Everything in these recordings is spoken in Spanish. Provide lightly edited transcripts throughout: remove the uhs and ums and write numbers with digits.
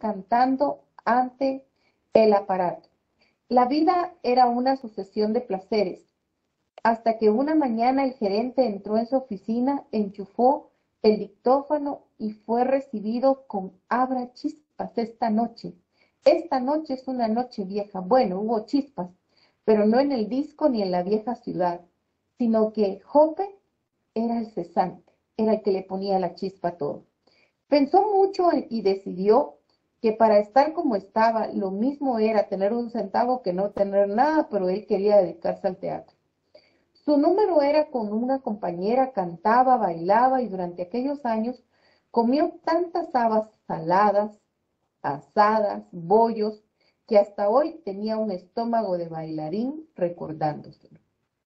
cantando ante el aparato. La vida era una sucesión de placeres, hasta que una mañana el gerente entró en su oficina, enchufó el dictófono y fue recibido con "Habrá chispas esta noche. Esta noche es una noche vieja". Bueno, hubo chispas, pero no en el disco ni en la vieja ciudad, sino que Jope era el cesante, era el que le ponía la chispa a todo. Pensó mucho y decidió que para estar como estaba, lo mismo era tener un centavo que no tener nada, pero él quería dedicarse al teatro. Su número era con una compañera, cantaba, bailaba y durante aquellos años comió tantas habas saladas, asadas, bollos, que hasta hoy tenía un estómago de bailarín recordándoselo.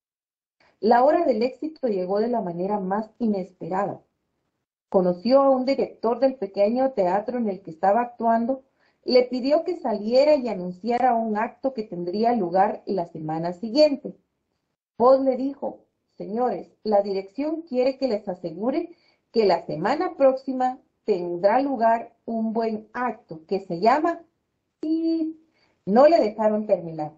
La hora del éxito llegó de la manera más inesperada. Conoció a un director del pequeño teatro en el que estaba actuando, le pidió que saliera y anunciara un acto que tendría lugar la semana siguiente. Paul le dijo: señores, la dirección quiere que les asegure que la semana próxima tendrá lugar un buen acto que se llama... Y no le dejaron terminar.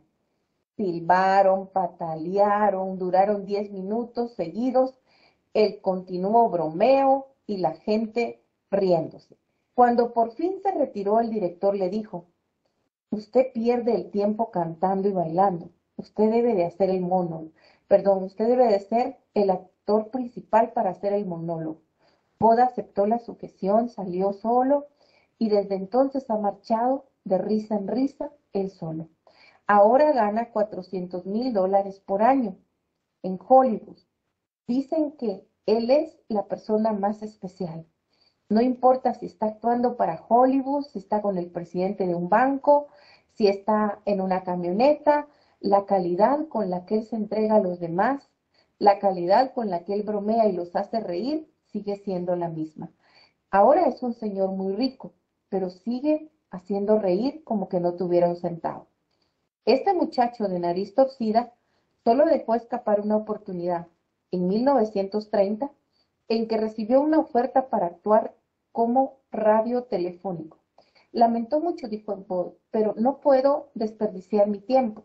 Silbaron, patalearon, duraron 10 minutos seguidos, el continuo bromeo y la gente riéndose. Cuando por fin se retiró, el director le dijo: usted pierde el tiempo cantando y bailando. Usted debe de hacer el monólogo. Perdón, usted debe de ser el actor principal para hacer el monólogo. Bod aceptó la sujeción, salió solo y desde entonces ha marchado de risa en risa él solo. Ahora gana $400,000 por año en Hollywood. Dicen que él es la persona más especial. No importa si está actuando para Hollywood, si está con el presidente de un banco, si está en una camioneta, la calidad con la que él se entrega a los demás, la calidad con la que él bromea y los hace reír, sigue siendo la misma. Ahora es un señor muy rico, pero sigue haciendo reír como que no tuviera un centavo. Este muchacho de nariz torcida solo dejó escapar una oportunidad en 1930 en que recibió una oferta para actuar como radiotelefónico. Lamentó mucho, dijo Bod, pero no puedo desperdiciar mi tiempo.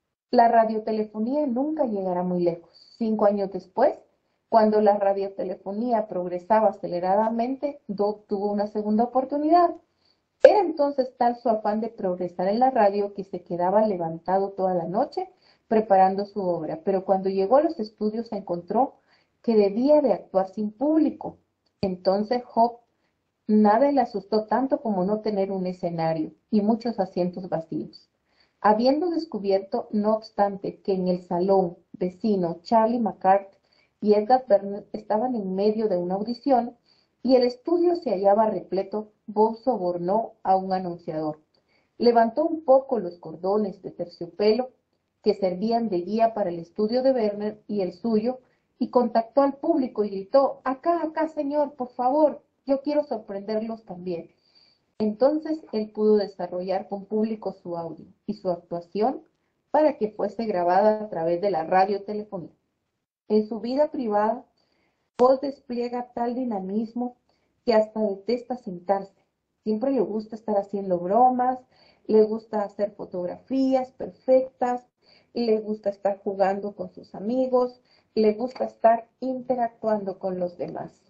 La radiotelefonía nunca llegará muy lejos. 5 años después, cuando la radiotelefonía progresaba aceleradamente, Dodd tuvo una segunda oportunidad. Era entonces tal su afán de progresar en la radio que se quedaba levantado toda la noche preparando su obra, pero cuando llegó a los estudios encontró que debía de actuar sin público. Entonces Job nada le asustó tanto como no tener un escenario y muchos asientos vacíos. Habiendo descubierto, no obstante, que en el salón vecino Charlie McCart y Edgar Berner estaban en medio de una audición y el estudio se hallaba repleto, Bob sobornó a un anunciador. Levantó un poco los cordones de terciopelo que servían de guía para el estudio de Berner y el suyo y contactó al público y gritó: acá, acá, señor, por favor, yo quiero sorprenderlos también. Entonces él pudo desarrollar con público su audio y su actuación para que fuese grabada a través de la radiotelefonía. En su vida privada, Paul despliega tal dinamismo que hasta detesta sentarse. Siempre le gusta estar haciendo bromas, le gusta hacer fotografías perfectas, le gusta estar jugando con sus amigos, le gusta estar interactuando con los demás.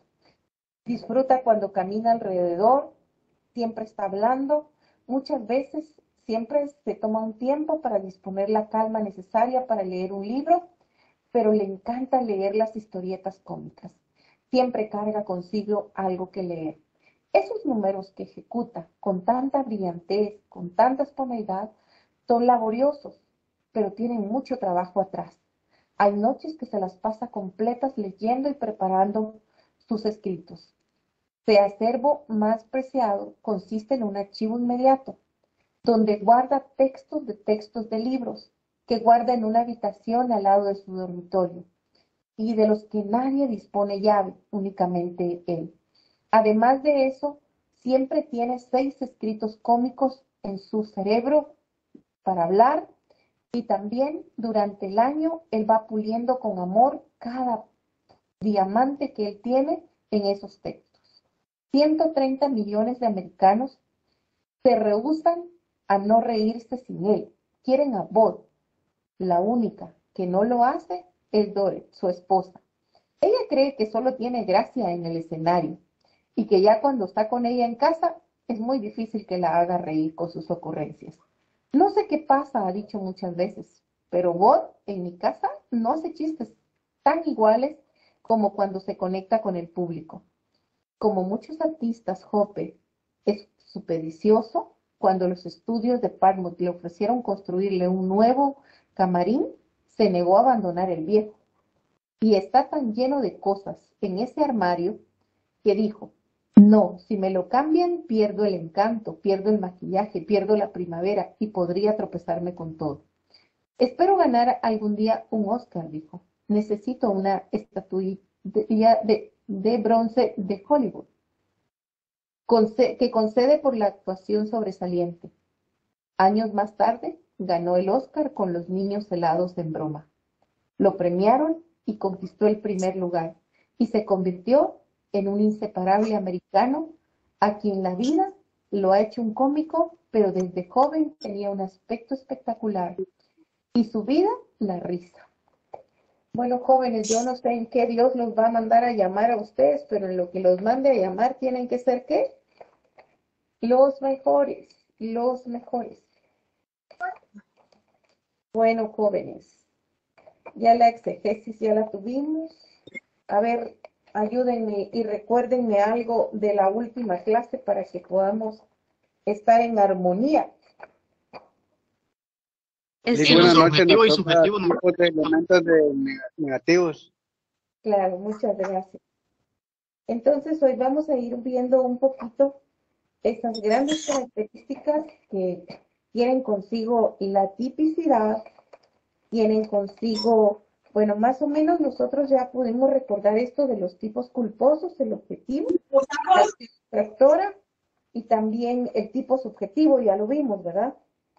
Disfruta cuando camina alrededor, siempre está hablando, muchas veces siempre se toma un tiempo para disponer la calma necesaria para leer un libro, pero le encanta leer las historietas cómicas. Siempre carga consigo algo que leer. Esos números que ejecuta con tanta brillantez, con tanta espontaneidad, son laboriosos, pero tienen mucho trabajo atrás. Hay noches que se las pasa completas leyendo y preparando sus escritos. Su acervo más preciado consiste en un archivo inmediato, donde guarda textos de libros, que guarda en una habitación al lado de su dormitorio, y de los que nadie dispone llave, únicamente él. Además de eso, siempre tiene 6 escritos cómicos en su cerebro para hablar, y también durante el año él va puliendo con amor cada diamante que él tiene en esos textos. 130 millones de americanos Se rehúsan a no reírse sin él. Quieren a Bud. La única que no lo hace es Dorothy, su esposa. Ella cree que solo tiene gracia en el escenario y que ya cuando está con ella en casa es muy difícil que la haga reír con sus ocurrencias. No sé qué pasa, ha dicho muchas veces, pero Bud en mi casa no hace chistes tan iguales como cuando se conecta con el público. Como muchos artistas, Hoppe es supersticioso. Cuando los estudios de Paramount le ofrecieron construirle un nuevo camarín, se negó a abandonar el viejo. Y está tan lleno de cosas en ese armario que dijo, no, si me lo cambian, pierdo el encanto, pierdo el maquillaje, pierdo la primavera y podría tropezarme con todo. Espero ganar algún día un Oscar, dijo. Necesito una estatuilla de bronce de Hollywood que concede por la actuación sobresaliente. Años más tarde, ganó el Oscar con Los niños helados en broma. Lo premiaron y conquistó el primer lugar, y se convirtió en un inseparable americano a quien la vida lo ha hecho un cómico, pero desde joven tenía un aspecto espectacular, y su vida, la risa. Bueno, jóvenes, yo no sé en qué Dios los va a mandar a llamar a ustedes, pero en lo que los mande a llamar tienen que ser, ¿qué? Los mejores, los mejores. Bueno, jóvenes, ya la exegesis ya la tuvimos. A ver, ayúdenme y recuérdenme algo de la última clase para que podamos estar en armonía. Sí, Buenas los noches, nos objetivos y toca subjetivos. tipos de elementos negativos. Claro, muchas gracias. Entonces, hoy vamos a ir viendo un poquito esas grandes características que tienen consigo la tipicidad, tienen consigo, bueno, más o menos nosotros ya pudimos recordar esto de los tipos culposos, el objetivo, la distractora y también el tipo subjetivo, ya lo vimos, ¿verdad?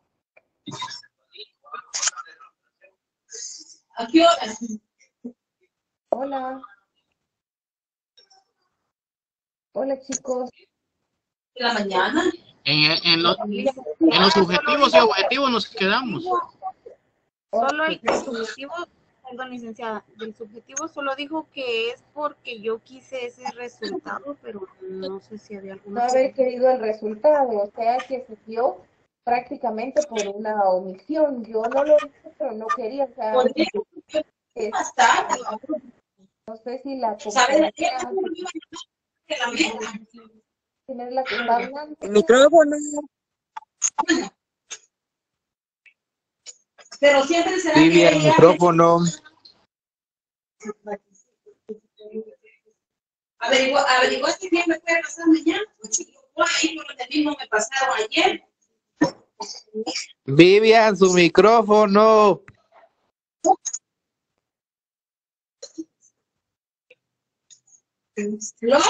¿A qué horas? Hola. Hola, chicos. ¿De la mañana? En los subjetivos y objetivos nos quedamos. Solo Ok. el subjetivo, perdón, licenciada, del subjetivo solo dijo que es porque yo quise ese resultado, pero no sé si había No alguna. haber querido el resultado, o sea que se dio prácticamente por una omisión. Yo no lo hice, pero no quería, o sea, ¿Por qué? es- Más tarde. no sé si la ¿Sabes? compañera, Que la meta. quién es la que está hablando. El micrófono. Pero siempre será Vivian, que el ella... micrófono. Averigua si bien me puede pasar mañana. Yo ahí por donde mismo me pasaron ayer. Vivian, su micrófono. ¿No?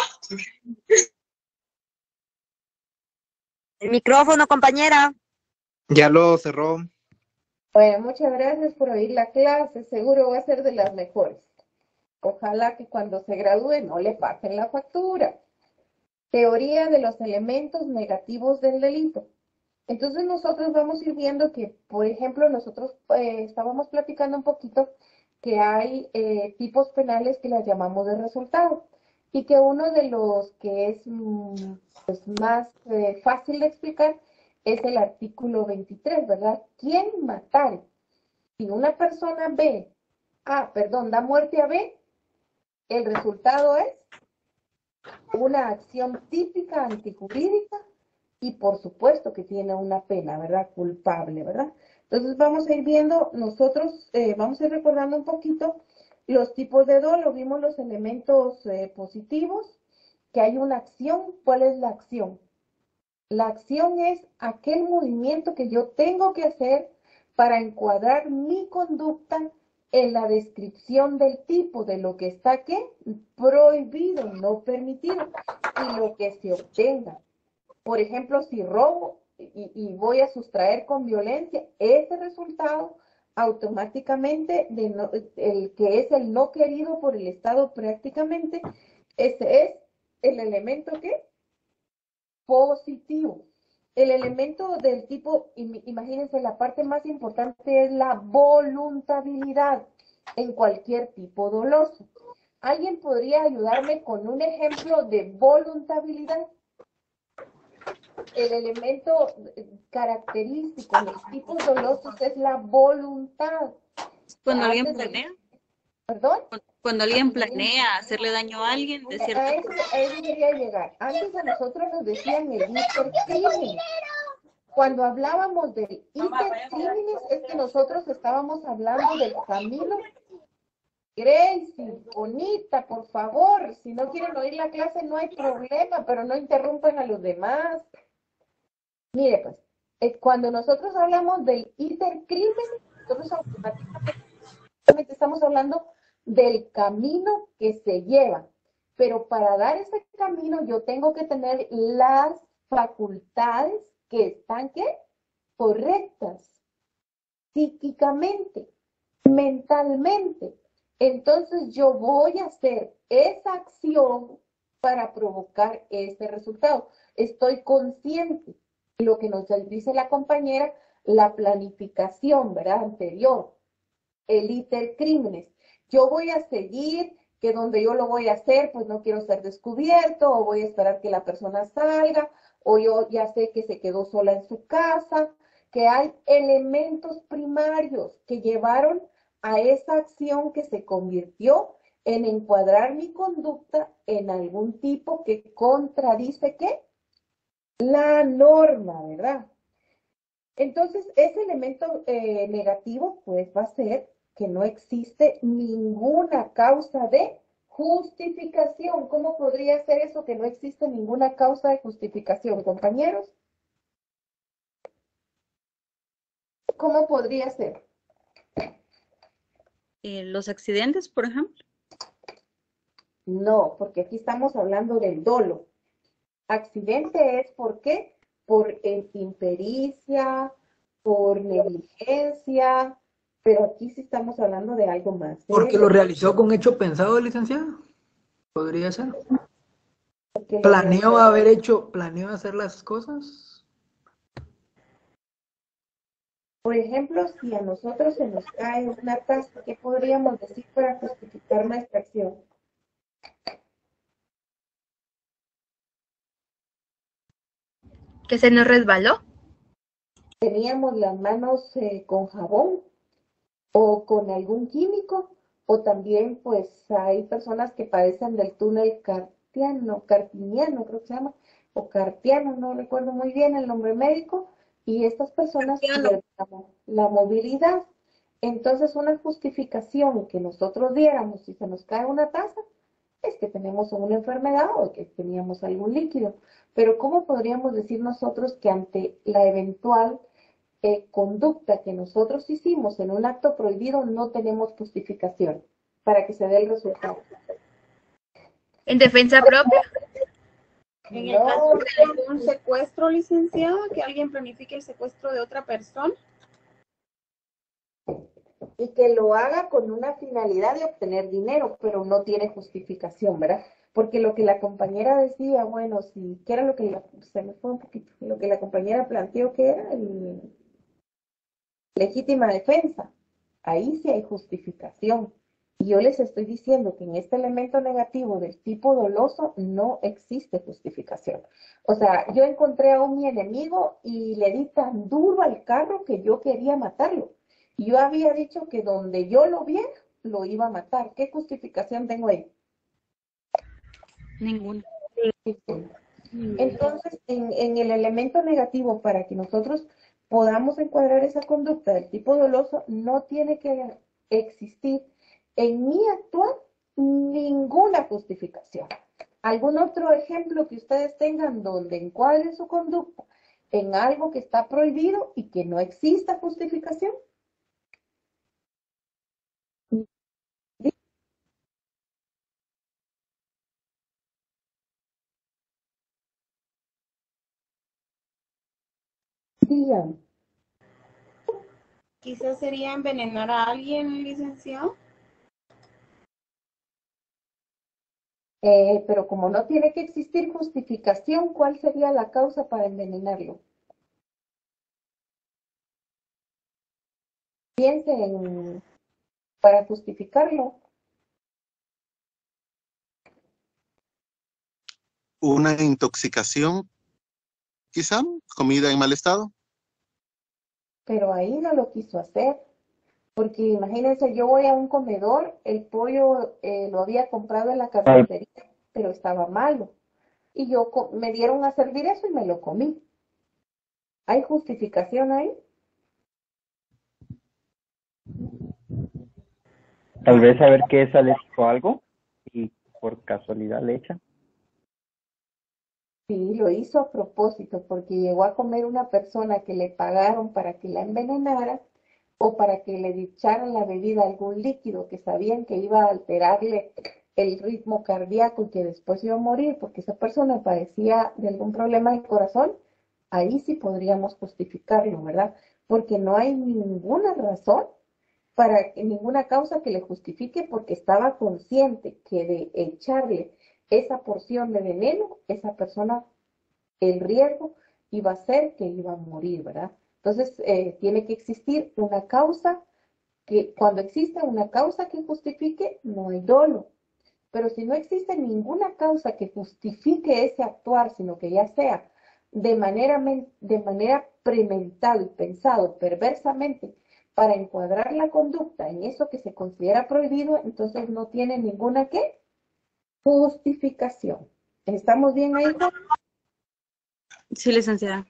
El micrófono, compañera. Ya lo cerró. Bueno, muchas gracias por oír la clase, seguro va a ser de las mejores. Ojalá que cuando se gradúe no le pasen la factura. Teoría de los elementos negativos del delito. Entonces nosotros vamos a ir viendo que, por ejemplo, nosotros estábamos platicando un poquito que hay tipos penales que las llamamos de resultado y que uno de los que es pues, más fácil de explicar es el artículo 23, ¿verdad? ¿Quién matare? Si una persona da muerte a B, el resultado es una acción típica antijurídica y por supuesto que tiene una pena, ¿verdad? Culpable, ¿verdad? Entonces vamos a ir viendo, nosotros vamos a ir recordando un poquito los tipos de dolo, vimos los elementos positivos, que hay una acción. ¿Cuál es la acción? La acción es aquel movimiento que yo tengo que hacer para encuadrar mi conducta en la descripción del tipo de lo que está ¿qué? Prohibido, no permitido, y lo que se obtenga. Por ejemplo, si robo y voy a sustraer con violencia, ese resultado automáticamente, el que es el no querido por el Estado prácticamente, ese es el elemento que positivo. El elemento del tipo, imagínense, la parte más importante es la voluntabilidad en cualquier tipo doloso. ¿Alguien podría ayudarme con un ejemplo de voluntabilidad? El elemento característico en los tipos dolosos es la voluntad. Cuando alguien Antes de- planea, ¿Perdón? cuando alguien planea hacerle daño a alguien, de cierta A eso quería llegar. Antes a nosotros nos decían el hipercrimen. Cuando hablábamos del hipercrímenes es que nosotros estábamos hablando del camino. Gracie, bonita, por favor, si no quieren oír la clase no hay problema, pero no interrumpan a los demás. Mire, pues, cuando nosotros hablamos del hipercrimen, nosotros automáticamente estamos hablando del camino que se lleva. Pero para dar ese camino yo tengo que tener las facultades que están, ¿qué? Correctas, psíquicamente, mentalmente. Entonces yo voy a hacer esa acción para provocar ese resultado. Estoy consciente de lo que nos dice la compañera, la planificación, ¿verdad? Anterior, el hipercrímenes. Yo voy a seguir que donde yo lo voy a hacer, pues no quiero ser descubierto, o voy a esperar que la persona salga, o yo ya sé que se quedó sola en su casa, que hay elementos primarios que llevaron a esa acción que se convirtió en encuadrar mi conducta en algún tipo que contradice, ¿qué? La norma, ¿verdad? Entonces, ese elemento negativo, pues va a ser que no existe ninguna causa de justificación. ¿Cómo podría ser eso que no existe ninguna causa de justificación, compañeros? ¿Cómo podría ser? los accidentes, por ejemplo. No, porque aquí estamos hablando del dolo. Accidente es ¿por qué? Por impericia, por negligencia, pero aquí sí estamos hablando de algo más Porque serio. lo realizó con hecho pensado, licenciado. Podría ser. Porque lo Planeó realizó. planeó hacer las cosas. Por ejemplo, si a nosotros se nos cae una taza, ¿qué podríamos decir para justificar nuestra acción? ¿Que se nos resbaló? Teníamos las manos con jabón o con algún químico, o también pues hay personas que padecen del túnel carpiniano creo que se llama, o carpiano, no recuerdo muy bien el nombre médico, y estas personas pierden la movilidad. Entonces una justificación que nosotros diéramos si se nos cae una taza es que tenemos una enfermedad o que teníamos algún líquido. Pero ¿cómo podríamos decir nosotros que ante la eventual conducta que nosotros hicimos en un acto prohibido no tenemos justificación para que se dé el resultado? ¿En defensa propia? En el caso de un secuestro, licenciada, que alguien planifique el secuestro de otra persona. Y que lo haga con una finalidad de obtener dinero, pero no tiene justificación, ¿verdad? Porque lo que la compañera decía, bueno, si, ¿qué era lo que se me fue un poquito? Lo que la compañera planteó que era legítima defensa. Ahí sí hay justificación. Y yo les estoy diciendo que en este elemento negativo del tipo doloso no existe justificación. O sea, yo encontré a mi enemigo y le di tan duro al carro que yo quería matarlo. Yo había dicho que donde yo lo viera, lo iba a matar. ¿Qué justificación tengo ahí? Ninguna. Entonces, en el elemento negativo, para que nosotros podamos encuadrar esa conducta del tipo doloso, no tiene que existir en mi actuar ninguna justificación. ¿Algún otro ejemplo que ustedes tengan donde encuadren su conducta en algo que está prohibido y que no exista justificación? Digan. Quizás sería envenenar a alguien, licenciado. Pero como no tiene que existir justificación, ¿cuál sería la causa para envenenarlo? piense para justificarlo. Una intoxicación, quizá, comida en mal estado. Pero ahí no lo quiso hacer. Porque imagínense, yo voy a un comedor, el pollo lo había comprado en la carnicería, pero estaba malo. Y me dieron a servir eso y me lo comí. ¿Hay justificación ahí? Tal vez saber que esa le dijo algo y por casualidad le echa. Sí, lo hizo a propósito, porque llegó a comer una persona que le pagaron para que la envenenara o para que le echaran la bebida algún líquido que sabían que iba a alterarle el ritmo cardíaco y que después iba a morir porque esa persona padecía de algún problema del corazón. Ahí sí podríamos justificarlo, ¿verdad? Porque no hay ninguna razón ninguna causa que le justifique, porque estaba consciente que de echarle esa porción de veneno, esa persona, el riesgo iba a ser que iba a morir, ¿verdad? Entonces, tiene que existir una causa, que cuando existe una causa que justifique, no hay dolo. Pero si no existe ninguna causa que justifique ese actuar, sino que ya sea de manera premeditado y pensado perversamente para encuadrar la conducta en eso que se considera prohibido, entonces no tiene ninguna ¿qué? Justificación. ¿Estamos bien ahí, Juan? Sí, licenciada.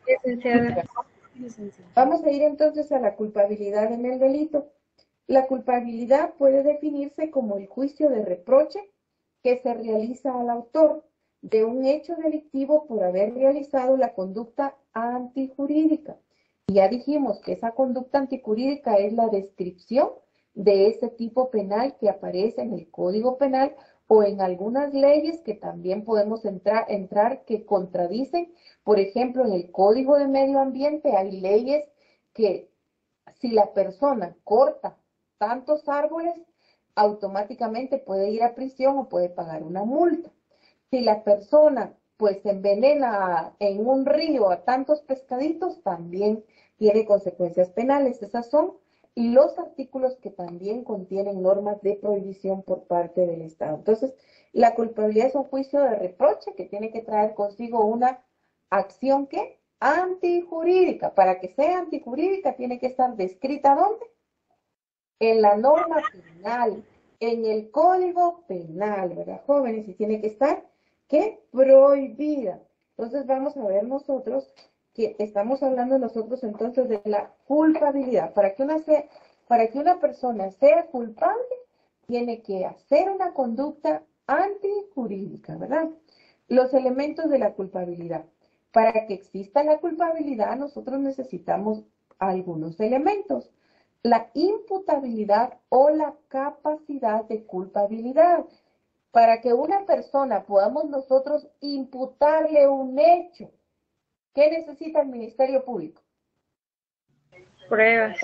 Vamos a ir entonces a la culpabilidad en el delito. La culpabilidad puede definirse como el juicio de reproche que se realiza al autor de un hecho delictivo por haber realizado la conducta antijurídica. Y ya dijimos que esa conducta antijurídica es la descripción de ese tipo penal que aparece en el Código Penal o en algunas leyes que también podemos entrar que contradicen. Por ejemplo, en el Código de Medio Ambiente hay leyes que si la persona corta tantos árboles, automáticamente puede ir a prisión o puede pagar una multa. Si la persona pues envenena en un río a tantos pescaditos, también tiene consecuencias penales. Esos son los artículos que también contienen normas de prohibición por parte del Estado. Entonces, la culpabilidad es un juicio de reproche que tiene que traer consigo una acción que antijurídica. Para que sea antijurídica tiene que estar descrita ¿dónde? En la norma penal, en el Código Penal, ¿verdad, jóvenes? Y tiene que estar, ¿qué? Prohibida. Entonces vamos a ver nosotros que estamos hablando nosotros entonces de la culpabilidad. Para que una persona sea culpable, tiene que hacer una conducta antijurídica, ¿verdad? Los elementos de la culpabilidad. Para que exista la culpabilidad, nosotros necesitamos algunos elementos. La imputabilidad o la capacidad de culpabilidad. Para que una persona podamos nosotros imputarle un hecho, ¿qué necesita el Ministerio Público? Pruebas.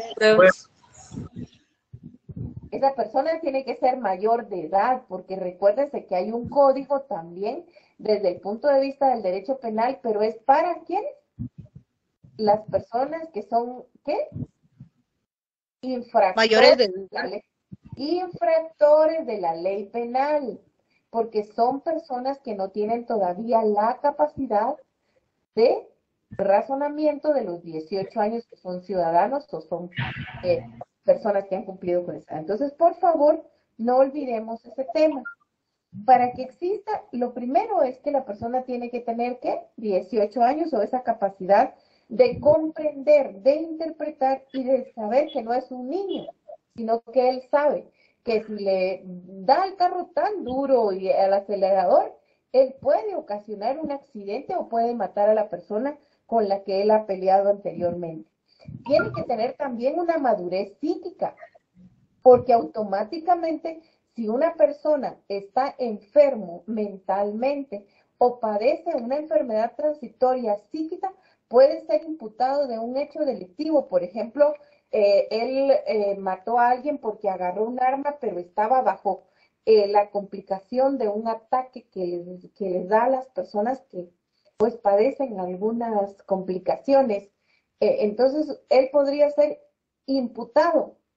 Esa persona tiene que ser mayor de edad, porque recuérdense que hay un código también desde el punto de vista del derecho penal, pero es para ¿quiénes? Las personas que son, ¿qué? Mayores de infractores de la ley penal, porque son personas que no tienen todavía la capacidad de razonamiento de los 18 años, que son ciudadanos o son personas que han cumplido con esa. Entonces, por favor, no olvidemos ese tema. Para que exista, lo primero es que la persona tiene que tener, ¿qué? 18 años o esa capacidad de comprender, de interpretar y de saber que no es un niño, sino que él sabe que si le da el carro tan duro y al acelerador, él puede ocasionar un accidente o puede matar a la persona con la que él ha peleado anteriormente. Tiene que tener también una madurez psíquica, porque automáticamente si una persona está enfermo mentalmente o padece una enfermedad transitoria psíquica, puede ser imputado de un hecho delictivo. Por ejemplo, él mató a alguien porque agarró un arma, pero estaba bajo la complicación de un ataque que les da a las personas que pues padecen algunas complicaciones. Entonces, él podría ser imputado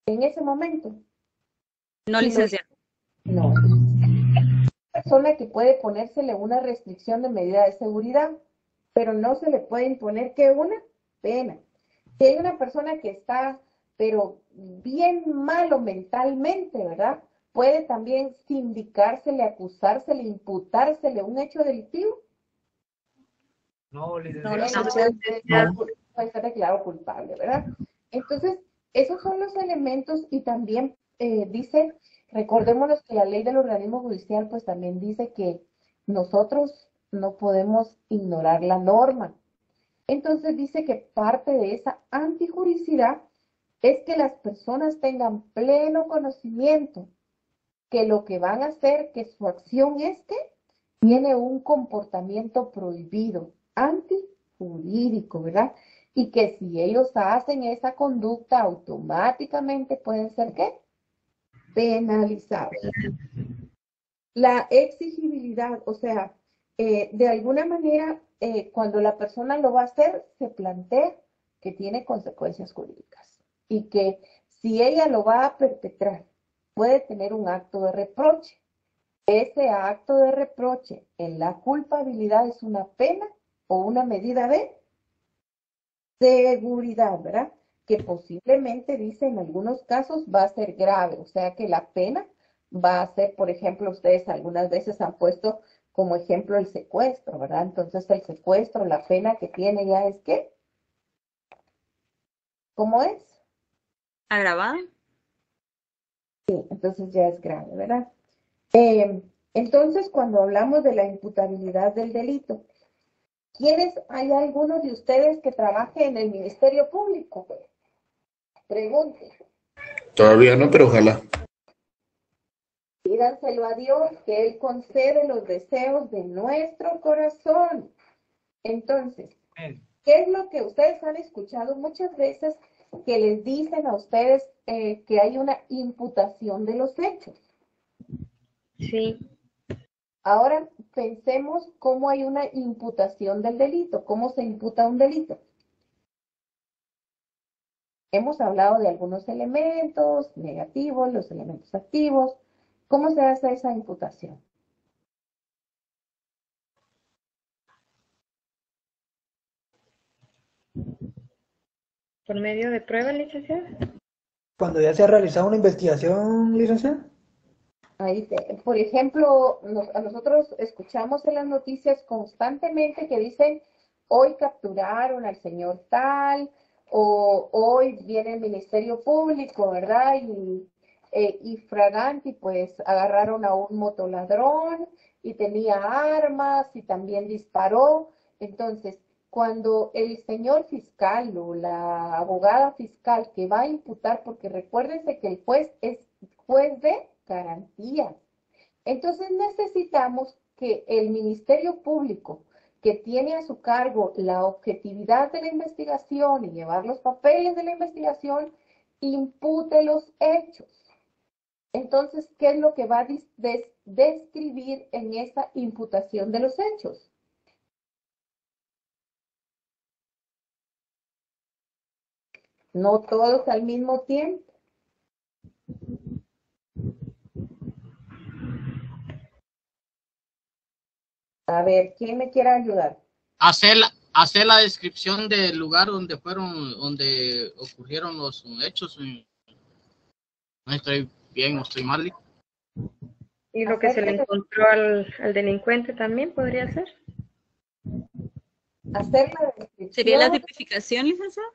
en ese momento. No, Si lo- licenciada. no. Persona que puede ponérsele una restricción de medida de seguridad, pero no se le puede imponer que una pena. Si hay una persona que está, pero bien malo mentalmente, ¿verdad? Puede también sindicársele, acusársele, imputársele un hecho delictivo. No, Entonces, puede ser declarado culpable, ¿verdad? Entonces, esos son los elementos y también dice, recordémonos que la ley del organismo judicial pues también dice que nosotros no podemos ignorar la norma. Entonces dice que parte de esa antijuricidad es que las personas tengan pleno conocimiento que lo que van a hacer, que su acción tiene un comportamiento prohibido, antijurídico, ¿verdad? Y que si ellos hacen esa conducta, automáticamente pueden ser, ¿qué? Penalizados. La exigibilidad, o sea, de alguna manera, cuando la persona lo va a hacer, se plantea que tiene consecuencias jurídicas y que si ella lo va a perpetrar, puede tener un acto de reproche. Ese acto de reproche en la culpabilidad es una pena o una medida de seguridad, ¿verdad? Que posiblemente, dice, en algunos casos va a ser grave, o sea que la pena va a ser, por ejemplo, ustedes algunas veces han puesto como ejemplo el secuestro, ¿verdad? Entonces el secuestro, la pena que tiene ya es ¿qué? ¿Cómo es? ¿Agravada? Sí, entonces ya es grave, ¿verdad? Entonces, cuando hablamos de la imputabilidad del delito, ¿hay algunos de ustedes que trabajen en el Ministerio Público? Pregunte. Todavía no, pero ojalá. Pídanselo a Dios, que Él concede los deseos de nuestro corazón. Entonces, ¿qué es lo que ustedes han escuchado muchas veces que les dicen a ustedes que hay una imputación de los hechos? Sí. Ahora pensemos cómo hay una imputación del delito, cómo se imputa un delito. Hemos hablado de algunos elementos negativos, los elementos activos. ¿Cómo se hace esa imputación? ¿Por medio de prueba, licenciada? Cuando ya se ha realizado una investigación, licenciada. Ahí por ejemplo, a nosotros escuchamos en las noticias constantemente que dicen, hoy capturaron al señor tal, o hoy viene el Ministerio Público, ¿verdad? Y fraganti, pues agarraron a un motoladrón y tenía armas y también disparó. Entonces, cuando el señor fiscal o la abogada fiscal que va a imputar, porque recuérdense que el juez es juez de garantías. Entonces necesitamos que el Ministerio Público, que tiene a su cargo la objetividad de la investigación y llevar los papeles de la investigación, impute los hechos. Entonces, ¿qué es lo que va a describir en esa imputación de los hechos? No todos al mismo tiempo. A ver, ¿quién me quiere ayudar? Hacer la descripción del lugar donde ocurrieron los hechos. No estoy bien, no estoy mal. ¿Y lo que se le encontró al delincuente también podría ser? Hacer la descripción. ¿Sería la tipificación, licenciada?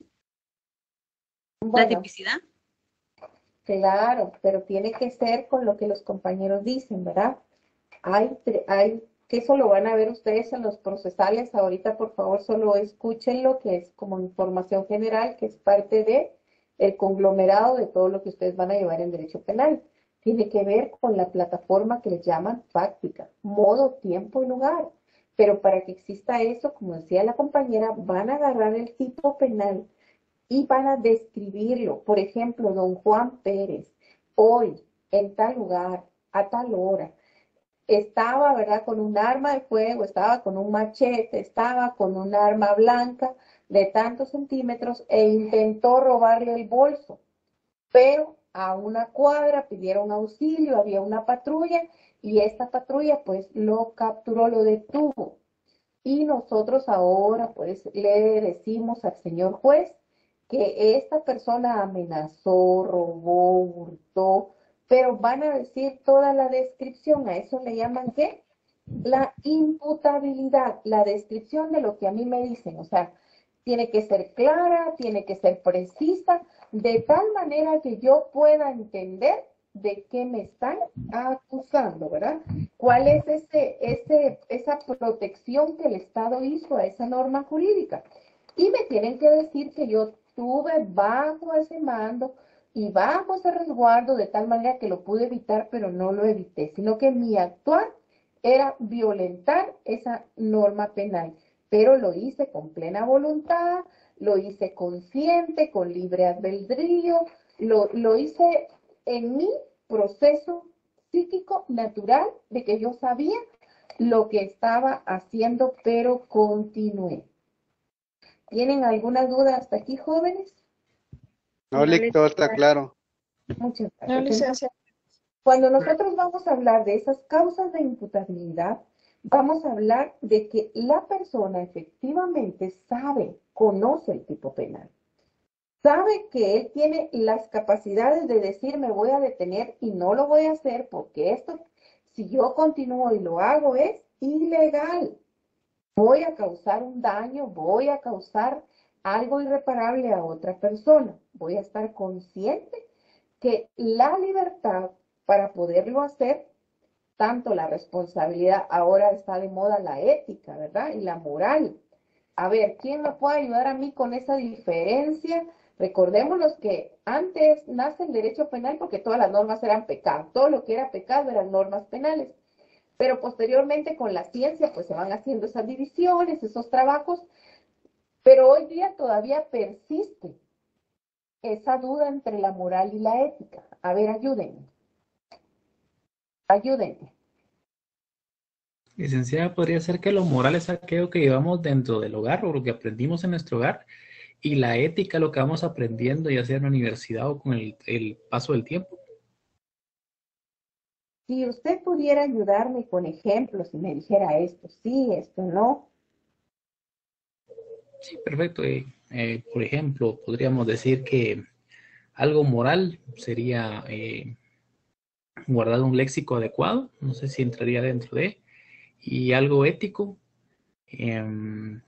Bueno, ¿La tipicidad? Claro, pero tiene que ser con lo que los compañeros dicen, ¿verdad? Que eso lo van a ver ustedes en los procesales. Ahorita, por favor, solo escúchenlo, que es como información general, que es parte de el conglomerado de todo lo que ustedes van a llevar en derecho penal. Tiene que ver con la plataforma que les llaman fáctica, modo, tiempo y lugar. Pero para que exista eso, como decía la compañera, van a agarrar el tipo penal y van a describirlo. Por ejemplo, don Juan Pérez, hoy, en tal lugar, a tal hora, estaba, ¿verdad?, con un arma de fuego, estaba con un machete, estaba con un arma blanca de tantos centímetros e intentó robarle el bolso. pero a una cuadra pidieron auxilio, había una patrulla y esta patrulla pues lo capturó, lo detuvo. Y nosotros ahora pues le decimos al señor juez que esta persona amenazó, robó, hurtó, pero van a decir toda la descripción, a eso le llaman ¿qué? La imputabilidad, la descripción de lo que a mí me dicen, o sea, tiene que ser clara, tiene que ser precisa, de tal manera que yo pueda entender de qué me están acusando, ¿verdad? ¿Cuál es esa protección que el Estado hizo a esa norma jurídica? Y me tienen que decir que yo estuve bajo ese mando y bajo ese resguardo de tal manera que lo pude evitar, pero no lo evité, sino que mi actuar era violentar esa norma penal, pero lo hice con plena voluntad, lo hice consciente, con libre albedrío, lo hice en mi proceso psíquico natural de que yo sabía lo que estaba haciendo, pero continué. ¿Tienen alguna duda hasta aquí, jóvenes? No, todo está claro. Muchas No, gracias. licenciada. Cuando nosotros vamos a hablar de esas causas de imputabilidad, vamos a hablar de que la persona efectivamente sabe, conoce el tipo penal. Sabe que él tiene las capacidades de decir me voy a detener y no lo voy a hacer porque esto, si yo continúo y lo hago, es ilegal. Voy a causar un daño, voy a causar algo irreparable a otra persona. Voy a estar consciente que la libertad para poderlo hacer, tanto la responsabilidad, ahora está de moda la ética, ¿verdad? Y la moral. A ver, ¿quién me puede ayudar a mí con esa diferencia? Recordémonos que antes nace el derecho penal porque todas las normas eran pecado. Todo lo que era pecado eran normas penales. Pero posteriormente con la ciencia pues se van haciendo esas divisiones, esos trabajos. Pero hoy día todavía persiste esa duda entre la moral y la ética. A ver, ayúdenme. Ayúdenme. Licenciada, podría ser que lo moral es aquello que llevamos dentro del hogar o lo que aprendimos en nuestro hogar y la ética lo que vamos aprendiendo ya sea en la universidad o con el paso del tiempo. Si usted pudiera ayudarme con ejemplos y me dijera esto sí, esto no. Sí, perfecto. Por ejemplo, podríamos decir que algo moral sería guardar un léxico adecuado, no sé si entraría dentro de, y algo ético. Un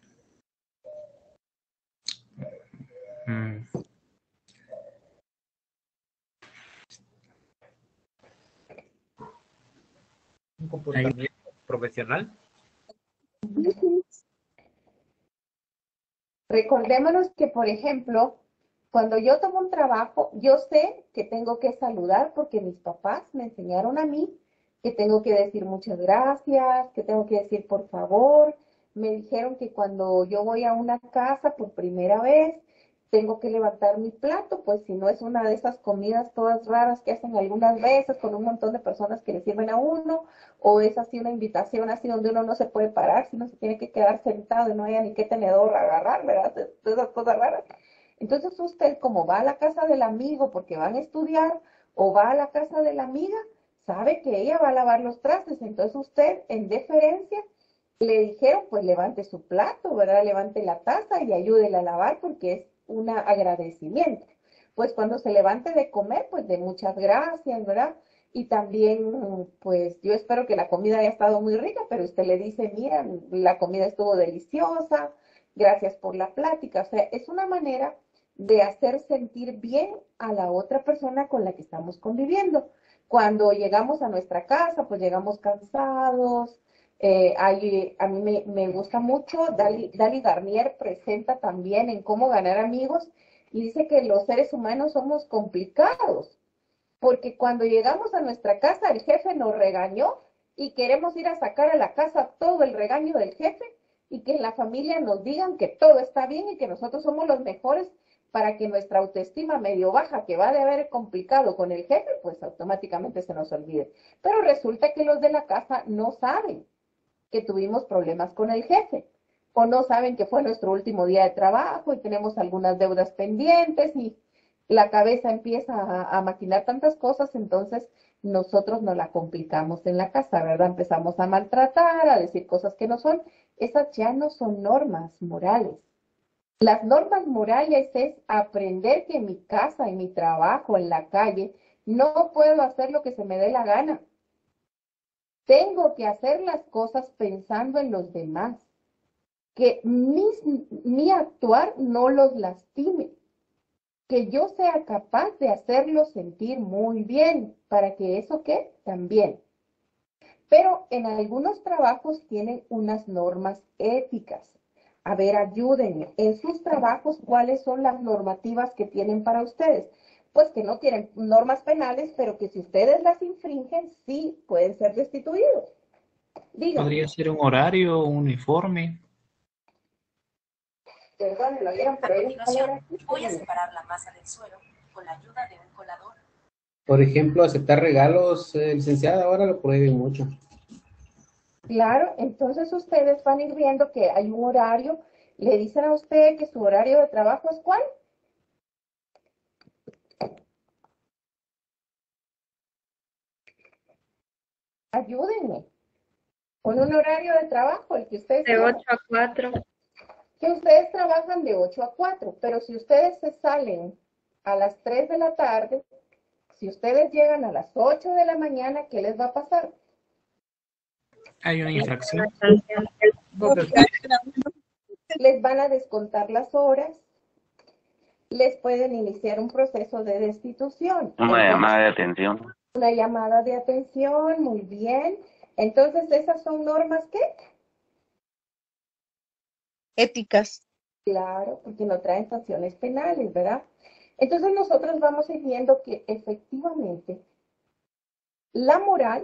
comportamiento profesional. Recordémonos que, por ejemplo, cuando yo tomo un trabajo, yo sé que tengo que saludar porque mis papás me enseñaron a mí que tengo que decir muchas gracias, que tengo que decir por favor. Me dijeron que cuando yo voy a una casa por primera vez, tengo que levantar mi plato, pues si no es una de esas comidas todas raras que hacen algunas veces con un montón de personas que le sirven a uno, o es así una invitación así donde uno no se puede parar, sino se tiene que quedar sentado y no haya ni qué tenedor agarrar, ¿verdad? De esas cosas raras. Entonces usted, como va a la casa del amigo porque van a estudiar, o va a la casa de la amiga, sabe que ella va a lavar los trastes, entonces usted, en deferencia, le dijeron, pues levante su plato, ¿verdad? Levante la taza y ayúdele a lavar porque es un agradecimiento. Pues cuando se levante de comer, pues de muchas gracias, ¿verdad? Y también, pues yo espero que la comida haya estado muy rica, pero usted le dice, mira, la comida estuvo deliciosa, gracias por la plática. O sea, es una manera de hacer sentir bien a la otra persona con la que estamos conviviendo. Cuando llegamos a nuestra casa, pues llegamos cansados. A mí me gusta mucho, Dali Garnier presenta también en Cómo ganar amigos y dice que los seres humanos somos complicados, porque cuando llegamos a nuestra casa el jefe nos regañó y queremos ir a sacar a la casa todo el regaño del jefe y que en la familia nos digan que todo está bien y que nosotros somos los mejores para que nuestra autoestima medio baja que va de haber complicado con el jefe, pues automáticamente se nos olvide. Pero resulta que los de la casa no saben que tuvimos problemas con el jefe, o no saben que fue nuestro último día de trabajo y tenemos algunas deudas pendientes y la cabeza empieza a maquinar tantas cosas, entonces nosotros nos la complicamos en la casa, ¿verdad? Empezamos a maltratar, a decir cosas que no son. Esas ya no son normas morales. Las normas morales es aprender que en mi casa, en mi trabajo, en la calle, no puedo hacer lo que se me dé la gana. Tengo que hacer las cosas pensando en los demás. Que mi actuar no los lastime. Que yo sea capaz de hacerlos sentir muy bien, para que eso quede también. Pero en algunos trabajos tienen unas normas éticas. A ver, ayúdenme. En sus trabajos, ¿cuáles son las normativas que tienen para ustedes? Pues que no tienen normas penales, pero que si ustedes las infringen, sí pueden ser destituidos. Díganme. Podría ser un horario, un uniforme. Perdón, lo vieron, pero Voy a separar la masa del suelo con la ayuda de un colador. Por ejemplo, aceptar regalos, licenciada, ahora lo prohíben mucho. Claro, entonces ustedes van a ir viendo que hay un horario. Le dicen a usted que su horario de trabajo es ¿cuál? Ayúdenme. Con un horario de trabajo, el que ustedes De 8 a 4. Que ustedes trabajan de 8 a 4, pero si ustedes se salen a las 3 de la tarde, si ustedes llegan a las 8 de la mañana, ¿qué les va a pasar? Hay una infracción. Les van a descontar las horas, les pueden iniciar un proceso de destitución. Una llamada de atención. Una llamada de atención, muy bien. Entonces, ¿esas son normas qué? Éticas. Claro, porque no traen sanciones penales, ¿verdad? Entonces nosotros vamos a ir viendo que efectivamente la moral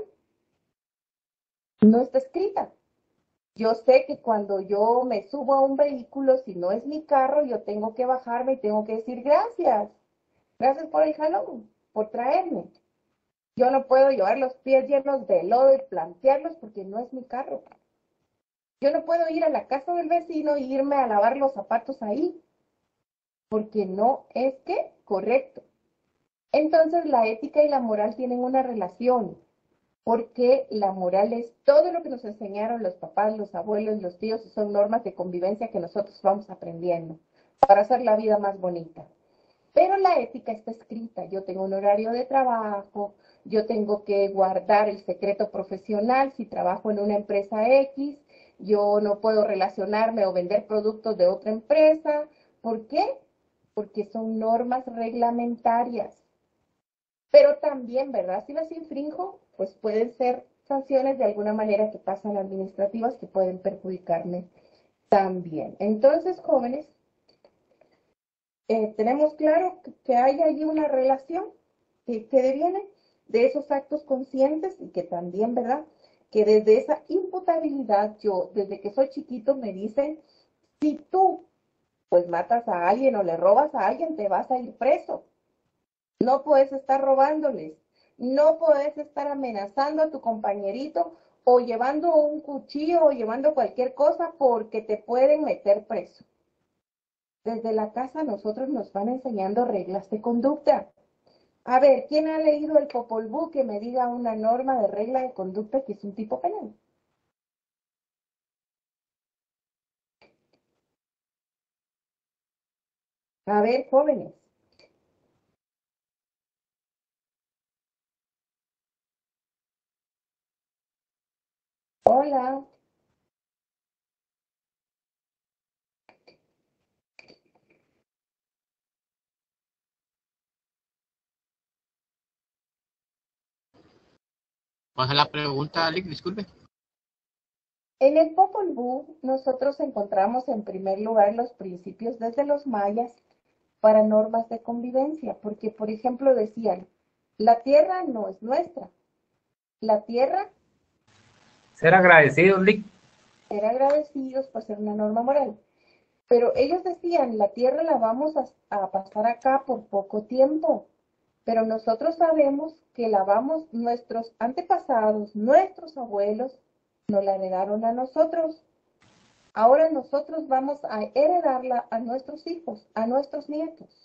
no está escrita. Yo sé que cuando yo me subo a un vehículo, si no es mi carro, yo tengo que bajarme y tengo que decir gracias. Gracias por el jalón, por traerme. Yo no puedo llevar los pies llenos de lodo y plantearlos porque no es mi carro. Yo no puedo ir a la casa del vecino e irme a lavar los zapatos ahí, porque no es que correcto. Entonces la ética y la moral tienen una relación, porque la moral es todo lo que nos enseñaron los papás, los abuelos, los tíos, y son normas de convivencia que nosotros vamos aprendiendo para hacer la vida más bonita. Pero la ética está escrita. Yo tengo un horario de trabajo, yo tengo que guardar el secreto profesional si trabajo en una empresa X, yo no puedo relacionarme o vender productos de otra empresa. ¿Por qué? Porque son normas reglamentarias. Pero también, ¿verdad? Si las infrinjo, pues pueden ser sanciones de alguna manera que pasan administrativas que pueden perjudicarme también. Entonces, jóvenes, tenemos claro que hay allí una relación que deviene de esos actos conscientes y que también, ¿verdad? Que desde esa imputabilidad, yo desde que soy chiquito me dicen, si tú pues matas a alguien o le robas a alguien, te vas a ir preso. No puedes estar robándoles, no puedes estar amenazando a tu compañerito o llevando un cuchillo o llevando cualquier cosa porque te pueden meter preso. Desde la casa nosotros nos van enseñando reglas de conducta. A ver, ¿quién ha leído el Popol Vuh que me diga una norma de regla de conducta que es un tipo penal? A ver, jóvenes. Hola. ¿Cuál es la pregunta, Lick? Disculpe. En el Popol Vuh nosotros encontramos en primer lugar los principios desde los mayas para normas de convivencia, porque por ejemplo decían, la tierra no es nuestra, la tierra... Ser agradecidos, Lick. Ser agradecidos por ser una norma moral. Pero ellos decían, la tierra la vamos a pasar acá por poco tiempo, pero nosotros sabemos que la vamos, nuestros antepasados, nuestros abuelos, nos la heredaron a nosotros. Ahora nosotros vamos a heredarla a nuestros hijos, a nuestros nietos.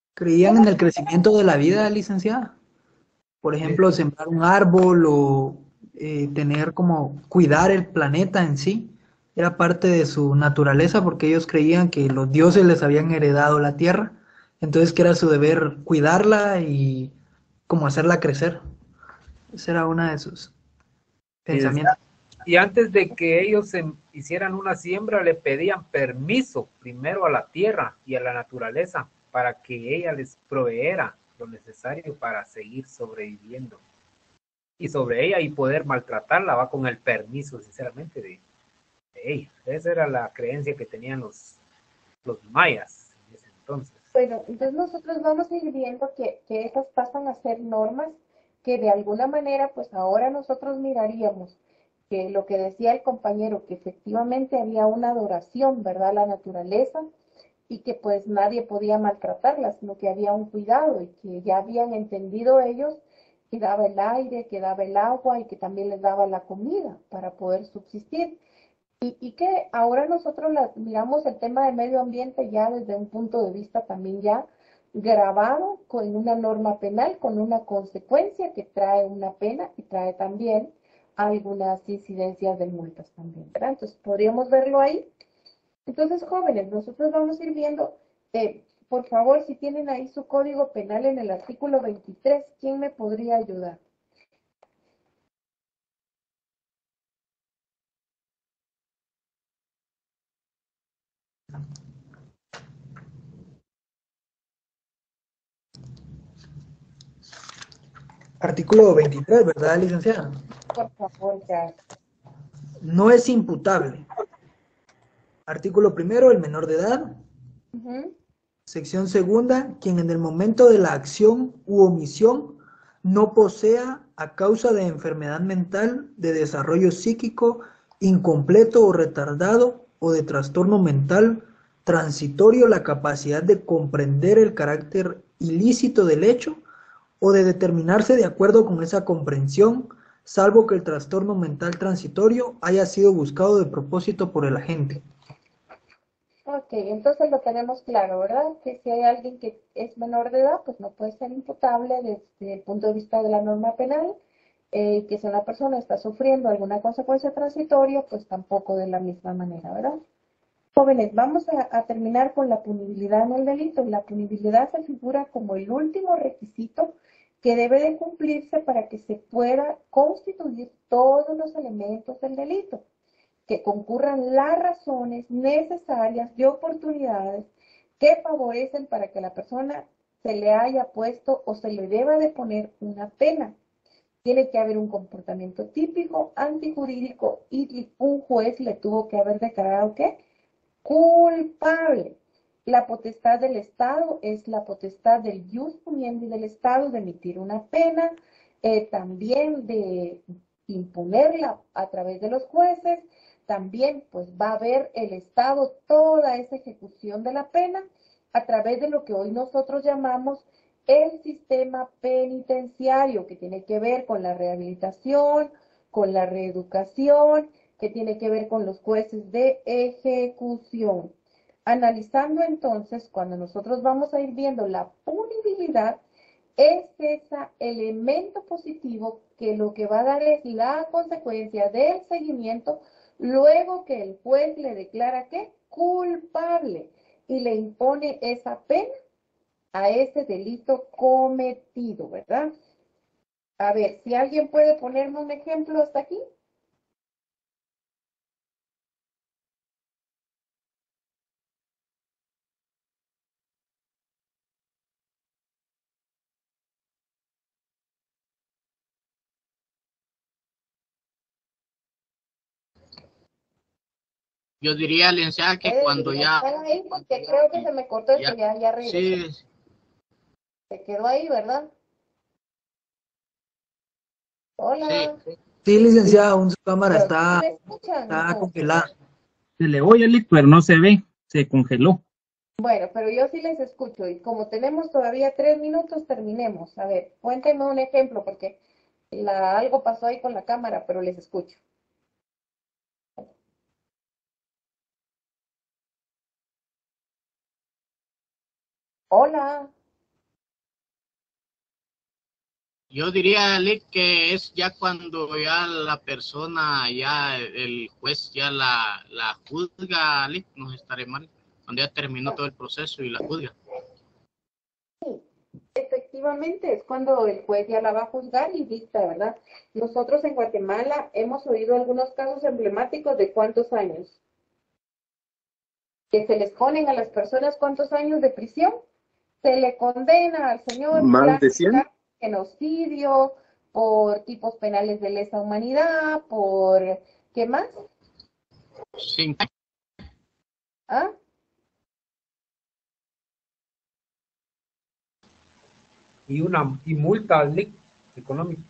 Creían en el crecimiento de la vida, licenciada. Por ejemplo, sembrar un árbol o tener como cuidar el planeta en sí. Era parte de su naturaleza porque ellos creían que los dioses les habían heredado la tierra. Entonces que era su deber cuidarla y como hacerla crecer. Esa era una de sus pensamientos. Y antes de que ellos hicieran una siembra, le pedían permiso primero a la tierra y a la naturaleza para que ella les proveera lo necesario para seguir sobreviviendo. Y sobre ella y poder maltratarla va con el permiso, sinceramente, de ella. Esa era la creencia que tenían los mayas en ese entonces. Bueno, entonces nosotros vamos a ir viendo que esas pasan a ser normas que de alguna manera, pues ahora nosotros miraríamos que lo que decía el compañero, que efectivamente había una adoración, ¿verdad?, a la naturaleza y que pues nadie podía maltratarla, sino que había un cuidado y que ya habían entendido ellos que daba el aire, que daba el agua y que también les daba la comida para poder subsistir. Y que ahora nosotros miramos el tema del medio ambiente ya desde un punto de vista también ya grabado con una norma penal, con una consecuencia que trae una pena y trae también algunas incidencias de multas también, ¿verdad? Entonces podríamos verlo ahí. Entonces, jóvenes, nosotros vamos a ir viendo, por favor, si tienen ahí su código penal en el artículo 23, ¿quién me podría ayudar? Artículo 23, ¿verdad, licenciada? Por favor, ya. No es imputable. Artículo primero, el menor de edad. Sección segunda, quien en el momento de la acción u omisión no posea a causa de enfermedad mental, de desarrollo psíquico incompleto o retardado o de trastorno mental transitorio la capacidad de comprender el carácter ilícito del hecho o de determinarse de acuerdo con esa comprensión, salvo que el trastorno mental transitorio haya sido buscado de propósito por el agente. Ok, entonces lo tenemos claro, ¿verdad? Que si hay alguien que es menor de edad, pues no puede ser imputable desde el punto de vista de la norma penal, que si una persona está sufriendo alguna consecuencia transitoria, pues tampoco de la misma manera, ¿verdad? Jóvenes, vamos a terminar con la punibilidad en el delito. La punibilidad se figura como el último requisito que debe de cumplirse para que se pueda constituir todos los elementos del delito, que concurran las razones necesarias y oportunidades que favorecen para que la persona se le haya puesto o se le deba de poner una pena. Tiene que haber un comportamiento típico, antijurídico y un juez le tuvo que haber declarado ¿qué? Culpable. La potestad del Estado es la potestad del ius puniendi del Estado de emitir una pena, también de imponerla a través de los jueces. También pues va a ver el Estado toda esa ejecución de la pena a través de lo que hoy nosotros llamamos el sistema penitenciario, que tiene que ver con la rehabilitación, con la reeducación, que tiene que ver con los jueces de ejecución. Analizando entonces, cuando nosotros vamos a ir viendo la punibilidad, es ese elemento positivo que lo que va a dar es la consecuencia del seguimiento luego que el juez le declara que culpable y le impone esa pena a ese delito cometido, ¿verdad? A ver, si alguien puede ponerme un ejemplo hasta aquí. Yo diría, licenciada, que cuando ya... Están ahí porque creo que se me cortó esto, ya regresó. Sí. Se quedó ahí, ¿verdad? Hola. Sí, licenciada, su cámara Pero está, ¿sí me escuchan, está entonces? congelada. Se le oye, Lick, pero no se ve, se congeló. Bueno, pero yo sí les escucho y como tenemos todavía 3 minutos, terminemos. A ver, cuéntenme un ejemplo porque algo pasó ahí con la cámara, pero les escucho. Hola. Yo diría, Lick, que es ya cuando ya la persona, ya el juez ya la juzga, Lick, no estaré mal, cuando ya terminó todo el proceso y la juzga. Sí, efectivamente es cuando el juez ya la va a juzgar y vista, ¿verdad? Nosotros en Guatemala hemos oído algunos casos emblemáticos de cuántos años. Que se les ponen a las personas cuántos años de prisión. Se le condena al señor ¿Más de 100? Genocidio, por tipos penales de lesa humanidad, por ¿qué más? Sí. ¿Ah? Y multa económica.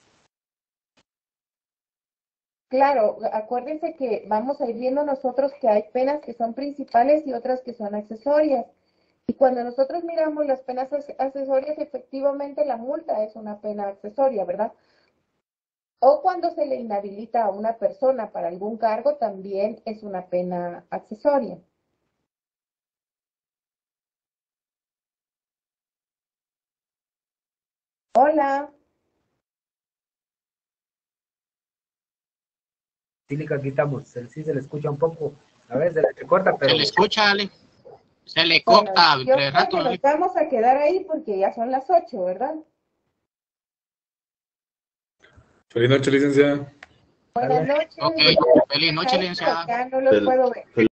Claro, acuérdense que vamos a ir viendo nosotros que hay penas que son principales y otras que son accesorias. Y cuando nosotros miramos las penas accesorias, efectivamente la multa es una pena accesoria, ¿verdad? O cuando se le inhabilita a una persona para algún cargo, también es una pena accesoria. Hola. Dile que aquí estamos. Sí se le escucha un poco. A ver, se le corta, pero... Se le escucha, Ale. Se le corta. Bueno, yo creo que nos vamos a quedar ahí porque ya son las 8, ¿verdad? Feliz noche, licenciada. Buenas noches. Ok, feliz noche, licenciada. Ya no los puedo ver.